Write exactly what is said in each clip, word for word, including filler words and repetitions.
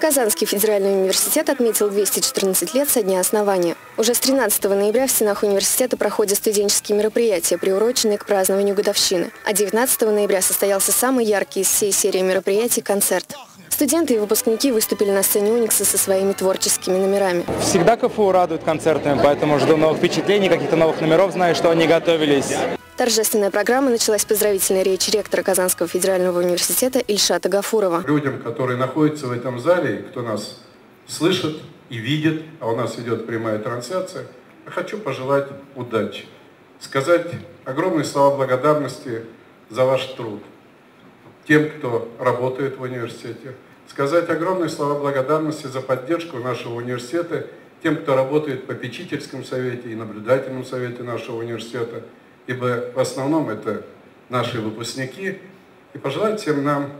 Казанский федеральный университет отметил двести четырнадцать лет со дня основания. Уже с тринадцатого ноября в стенах университета проходят студенческие мероприятия, приуроченные к празднованию годовщины. А девятнадцатого ноября состоялся самый яркий из всей серии мероприятий – концерт. Студенты и выпускники выступили на сцене Уникса со своими творческими номерами. Всегда КФУ радует концертами, поэтому жду новых впечатлений, каких-то новых номеров, знаю, что они готовились. Торжественная программа началась с поздравительной речи ректора Казанского федерального университета Ильшата Гафурова. Людям, которые находятся в этом зале, кто нас слышит и видит, а у нас идет прямая трансляция, я хочу пожелать удачи, сказать огромные слова благодарности за ваш труд тем, кто работает в университете, сказать огромные слова благодарности за поддержку нашего университета тем, кто работает в попечительском совете и наблюдательном совете нашего университета, ибо в основном это наши выпускники, и пожелать всем нам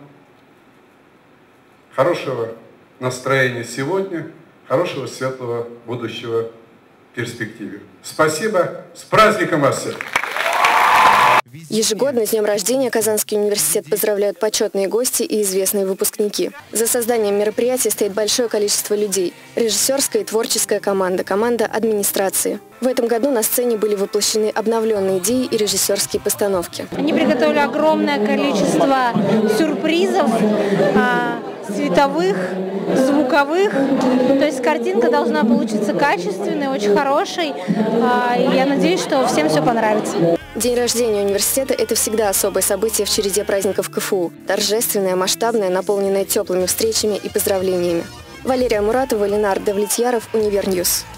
хорошего настроения сегодня, хорошего светлого будущего в перспективе. Спасибо, с праздником вас всех! Ежегодно с днем рождения Казанский университет поздравляют почетные гости и известные выпускники. За созданием мероприятия стоит большое количество людей. Режиссерская и творческая команда, команда администрации. В этом году на сцене были воплощены обновленные идеи и режиссерские постановки. Они приготовили огромное количество сюрпризов, световых, звуковых. То есть картинка должна получиться качественной, очень хорошей. И я надеюсь, что всем все понравится. День рождения университета – это всегда особое событие в череде праздников КФУ. Торжественное, масштабное, наполненное теплыми встречами и поздравлениями. Валерия Муратова, Ленар Давлетьяров, Универньюз.